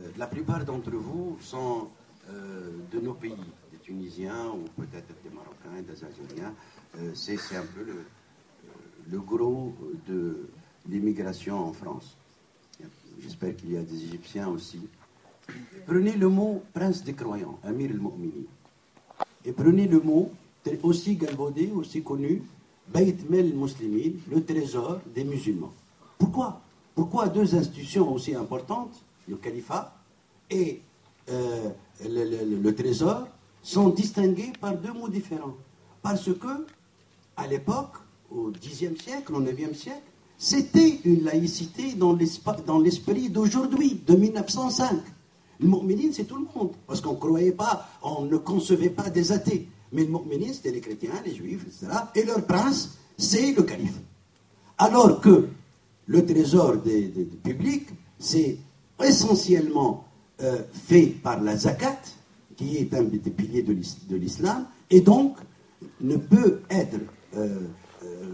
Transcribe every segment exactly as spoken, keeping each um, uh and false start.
La plupart d'entre vous sont euh, de nos pays, des Tunisiens ou peut-être des Marocains, des Algériens. Euh, c'est un peu le, le gros de l'immigration en France. J'espère qu'il y a des Égyptiens aussi. Prenez le mot prince des croyants, Amir al-Mu'minin. Et prenez le mot aussi galvaudé, aussi connu, Bayt Mel Muslimin, le trésor des musulmans. Pourquoi Pourquoi deux institutions aussi importantes, le califat et euh, le, le, le trésor, sont distinguées par deux mots différents? Parce que, à l'époque, au dixième siècle, au neuvième siècle, c'était une laïcité dans l'esprit d'aujourd'hui, de mille neuf cent cinq. Le mu'minin, c'est tout le monde, parce qu'on ne croyait pas, on ne concevait pas des athées. Mais le mu'minin, c'était les chrétiens, les juifs, et cetera. Et leur prince, c'est le calife. Alors que le trésor des, des, des publics, c'est essentiellement euh, fait par la zakat, qui est un des piliers de l'islam, et donc ne peut être euh, euh,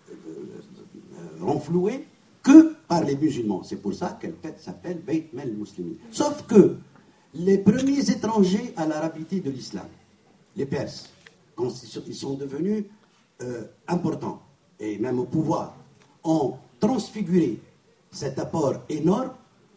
euh, renfloué que par les musulmans. C'est pour ça qu'elle s'appelle Bayt Mel Muslimin. Sauf que les premiers étrangers à l'arabité de l'islam, les Perses, quand ils sont devenus euh, importants, et même au pouvoir, ont transfiguré cet apport énorme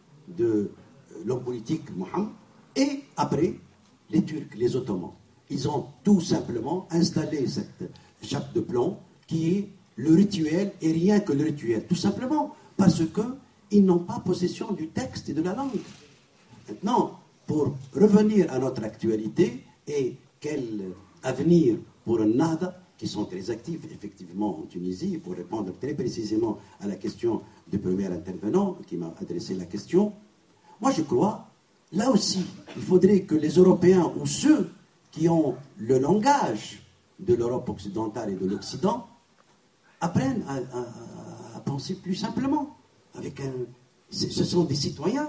de l'homme politique Mohammed, et après, les Turcs, les Ottomans. Ils ont tout simplement installé cette chape de plomb qui est le rituel, et rien que le rituel, tout simplement parce qu'ils n'ont pas possession du texte et de la langue. Maintenant, pour revenir à notre actualité, et quel avenir pour un Nahda, qui sont très actifs effectivement en Tunisie, pour répondre très précisément à la question du premier intervenant qui m'a adressé la question, moi je crois, là aussi, il faudrait que les Européens ou ceux qui ont le langage de l'Europe occidentale et de l'Occident apprennent à, à, à penser plus simplement. Avec un, ce sont des citoyens,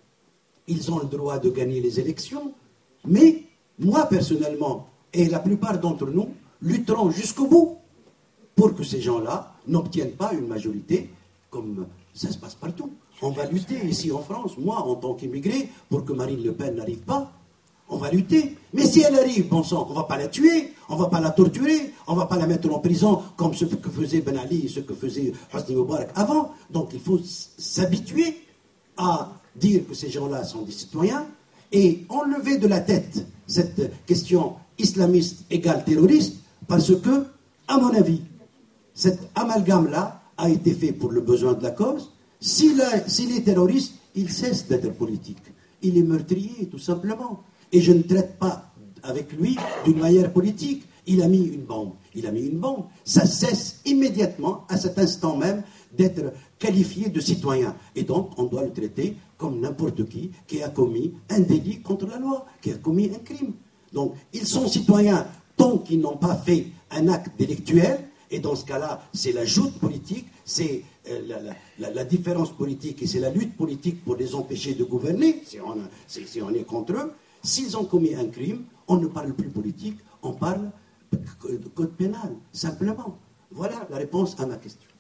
ils ont le droit de gagner les élections, mais moi personnellement, et la plupart d'entre nous, lutterons jusqu'au bout pour que ces gens-là n'obtiennent pas une majorité comme ça se passe partout. On va lutter ici en France, moi en tant qu'immigré, pour que Marine Le Pen n'arrive pas. On va lutter. Mais si elle arrive, bon sang, on ne va pas la tuer, on ne va pas la torturer, on ne va pas la mettre en prison comme ce que faisait Ben Ali et ce que faisait Hosni Moubarak avant. Donc il faut s'habituer à dire que ces gens-là sont des citoyens et enlever de la tête cette question islamiste égale terroriste, parce que, à mon avis, cet amalgame-là a été fait pour le besoin de la cause. S'il s'il est terroriste, il cesse d'être politique. Il est meurtrier, tout simplement. Et je ne traite pas avec lui d'une manière politique. Il a mis une bombe. Il a mis une bombe. Ça cesse immédiatement, à cet instant même, d'être qualifié de citoyen. Et donc, on doit le traiter comme n'importe qui qui a commis un délit contre la loi, qui a commis un crime. Donc, ils sont citoyens tant qu'ils n'ont pas fait un acte délictuel, et dans ce cas-là, c'est la joute politique, c'est euh, la, la, la différence politique, et c'est la lutte politique pour les empêcher de gouverner, si on, si, si on est contre eux. S'ils ont commis un crime, on ne parle plus politique, on parle de code pénal, simplement. Voilà la réponse à ma question.